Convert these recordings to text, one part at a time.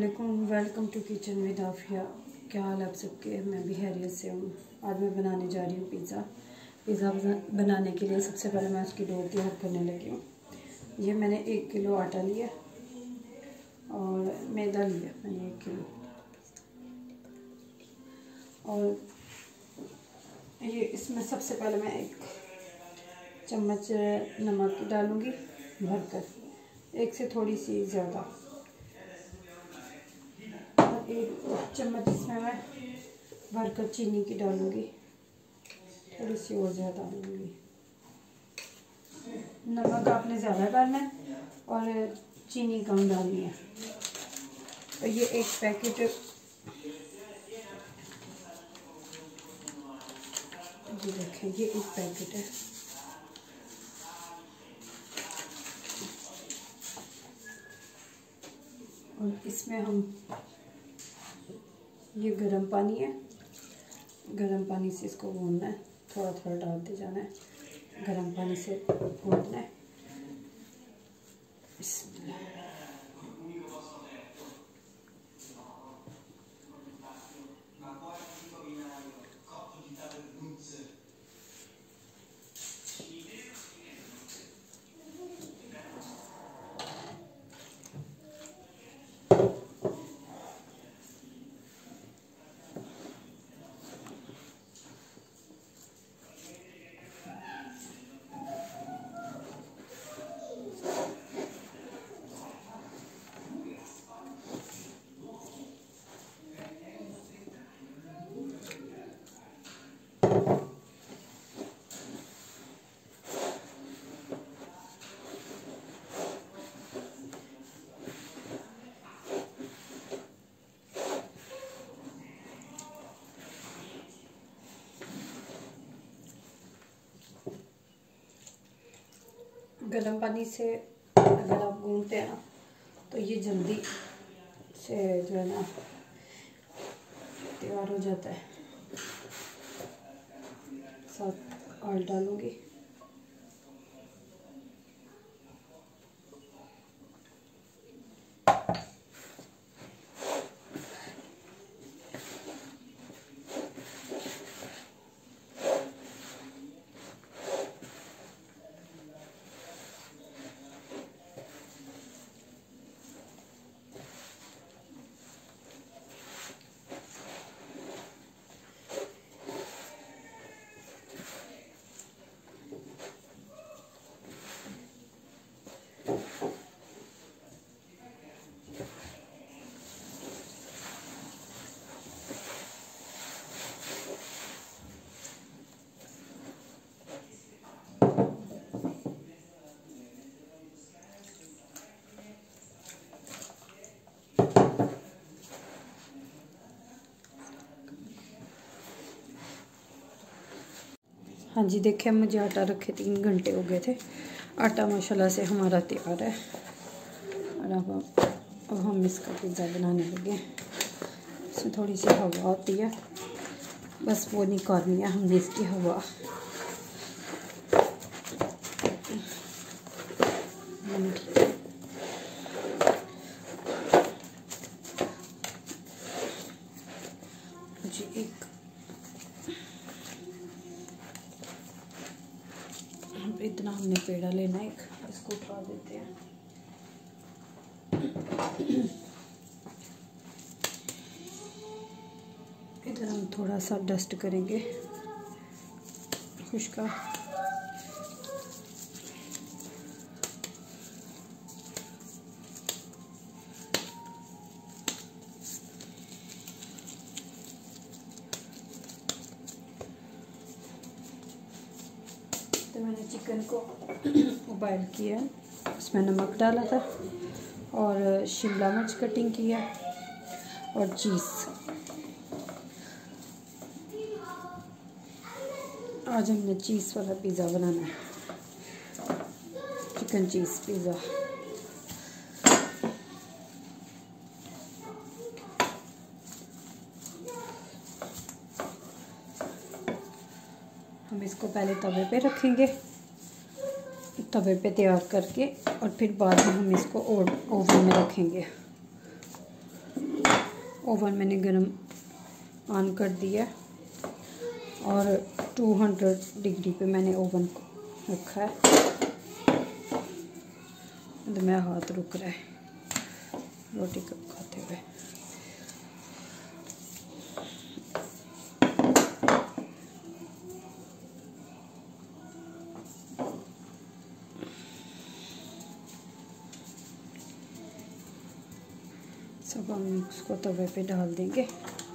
वालेकुम, welcome to kitchen with Afiya. क्या हाल आप सबके? मैं भी खैरियत से हूँ। आज मैं बनाने जा रही हूँ पिज़्ज़ा बनाने के लिए सबसे पहले मैं उसकी डो तैयार करने लगी हूँ। ये मैंने 1 किलो आटा लिया और मैदा लिया मैंने 1 किलो, और ये इसमें सबसे पहले मैं 1 चम्मच नमक डालूँगी भरकर, 1 से थोड़ी सी ज़्यादा, और 1 चम्मच इसमें मैं भरकर चीनी की डालूँगी, थोड़ी सी और ज़्यादा डालूँगी। नमक आपने ज़्यादा डालना है और चीनी कम डालनी है। और ये 1 पैकेट, ये देखें, ये 1 पैकेट है। और इसमें हम, ये गर्म पानी है, गर्म पानी से इसको भूनना है, थोड़ा थोड़ा डालते जाना है, गर्म पानी से भूनना है। गर्म पानी से अगर आप गूंथते हैं ना तो ये जल्दी से जो है ना तैयार हो जाता है। साथ ऑयल डालूंगी, हाँ जी देखिए, मुझे आटा रखे 3 घंटे हो गए थे। आटा माशाल्लाह से हमारा तैयार है, और अब हम इसका पिज़्ज़ा बनाने लगे। इसमें थोड़ी सी हवा होती है, बस वो निकालनी है हमने इसकी हवा। जी इतना हमने पेड़ा लेना है, इसको उठा देते हैं। इधर हम थोड़ा सा डस्ट करेंगे खुश्का। तो मैंने चिकन को बॉयल किया, उसमें नमक डाला था और शिमला मिर्च कटिंग किया और चीज़। आज हमने चीज़ वाला पिज़्ज़ा बनाना है, चिकन चीज़ पिज़्ज़ा। हम इसको पहले तवे पे रखेंगे, तवे पे तैयार करके, और फिर बाद में हम इसको ओवन में रखेंगे। ओवन मैंने गरम ऑन कर दिया और 200 डिग्री पे मैंने ओवन को रखा है। तो मेरा हाथ रुक रहा है रोटी खाते हुए। सब हम उसको तवे पे डाल देंगे।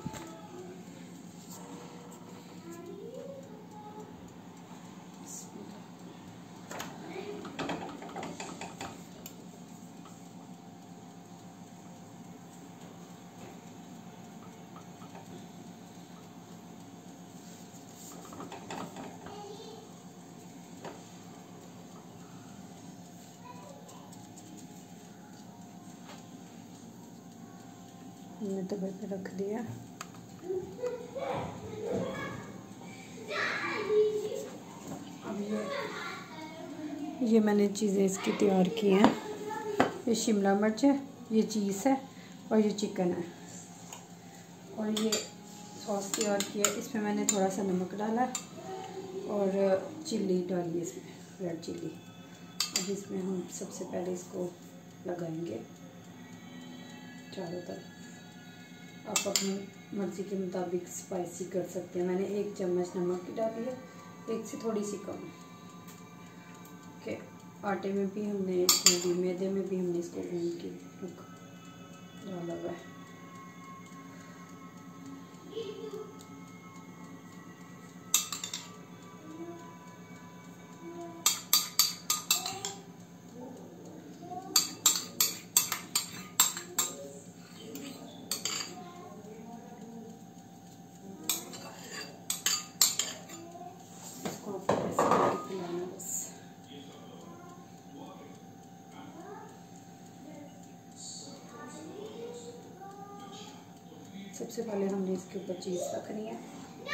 हमने तवे पे रख दिया। अब ये मैंने चीज़ें इसकी तैयार की हैं। ये शिमला मिर्च है, ये चीज़ है और ये चिकन है और ये सॉस तैयार की है। इसमें मैंने थोड़ा सा नमक डाला और चिल्ली डाली है, इसमें रेड चिल्ली। अब इसमें हम सबसे पहले इसको लगाएंगे चारों तरफ। आप अपनी मर्ज़ी के मुताबिक स्पाइसी कर सकते हैं। मैंने 1 चम्मच नमक की डाली है, 1 से थोड़ी सी कम। ओके, आटे में भी हमने, इसमें भी, मैदे में भी हमने इसको भून के डाला हुआ है। सबसे पहले हमने इसके ऊपर चीज़ रखनी है।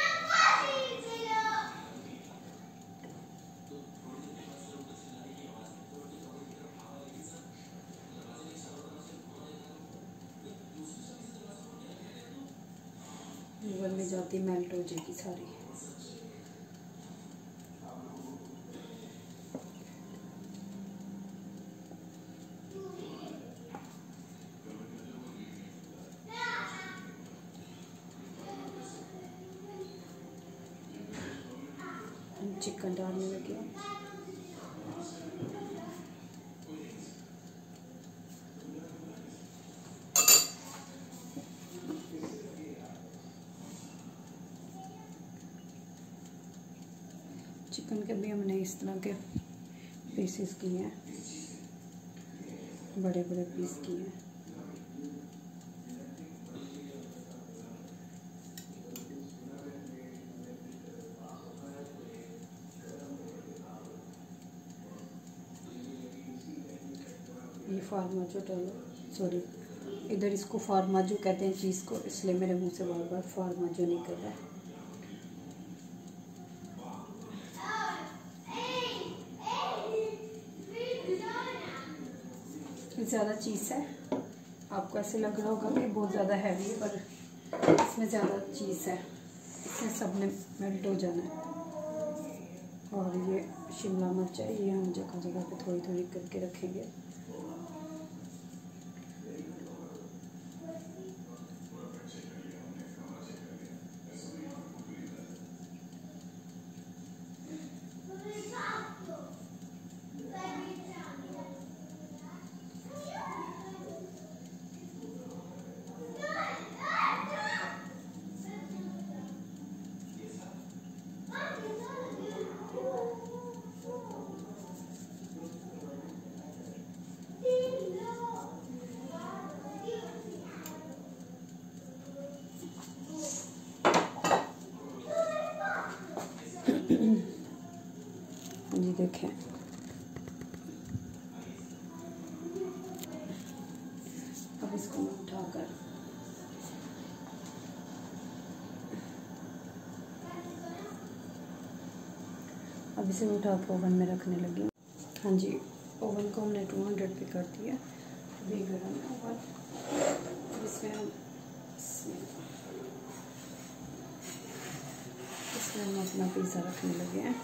ओवन में जाती मेल्ट हो जाएगी सारी। चिकन डालने लगे। चिकन के भी हमने इस तरह के पीसेस किए हैं, बड़े बड़े पीस किए हैं। ये फार्माजो डालो, सॉरी इधर इसको फार्माजो कहते हैं चीज़ को, इसलिए मेरे मुंह से बार बार फार्माजो निकल रहा है। ज़्यादा चीज़ है, आपको ऐसे लग रहा होगा कि बहुत ज़्यादा हैवी है, पर इसमें ज़्यादा चीज़ है, इसमें सब ने मेल्ट हो जाना है। और ये शिमला मिर्च है, ये हम जगह जगह पे थोड़ी थोड़ी करके रखेंगे। जी देखें, अब इसको उठाकर अब इसे उठा के ओवन में रखने लगी। हाँ जी, ओवन को हमने 200 पे कर दिया। अभी गर्म है ओवन। इसमें हम हम अपना पिज़्ज़ा रखने लगे हैं।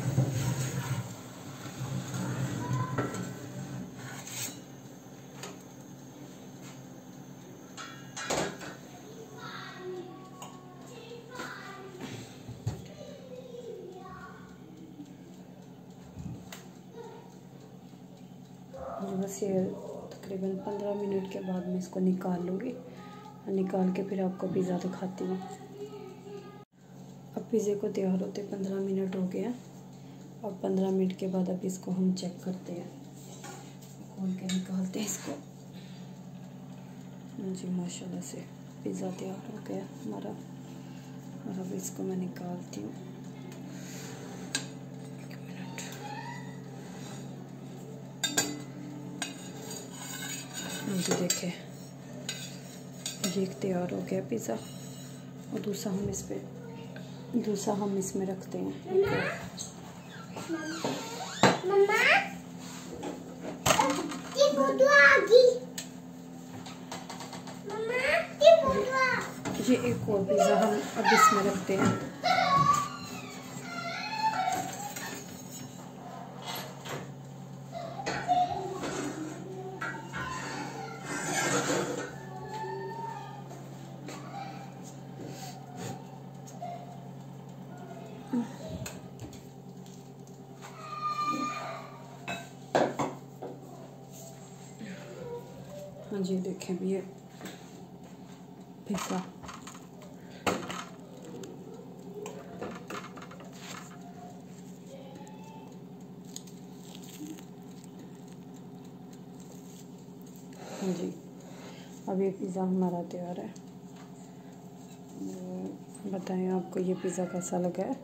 बस ये तकरीबन 15 मिनट के बाद मैं इसको निकाल लूँगी। निकाल के फिर आपको पिज़्ज़ा दिखाती हूँ। अब पिज़्ज़े को तैयार होते 15 मिनट हो गए हैं। अब 15 मिनट के बाद अब इसको हम चेक करते हैं, खोल के निकालते हैं इसको। जी माशाल्लाह से पिज़्ज़ा तैयार हो गया हमारा। और अब इसको मैं निकालती हूँ। एक मिनट। जी देखें, ये तैयार हो गया पिज़्ज़ा। और दूसरा हम इसमें रखते हैं। मम्मा ये एक और पिज़्ज़ा हम अब इसमें रखते हैं। हाँ जी देखें भी ये पिज़्ज़ा। हाँ जी अब ये पिज़्ज़ा हमारा तैयार है। बताएं आपको ये पिज़्ज़ा कैसा लगा है।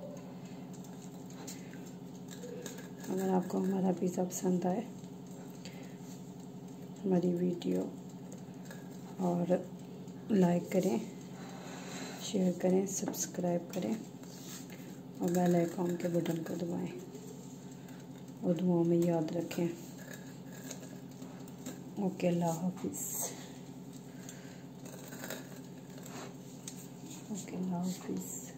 अगर आपको हमारा पिज़्ज़ा पसंद आए, हमारी वीडियो और लाइक करें, शेयर करें, सब्सक्राइब करें और बेल आइकन के बटन को दबाएं और दुआओं में याद रखें। ओके, अल्लाह हाफिज़। ओके, अल्लाह हाफिज़।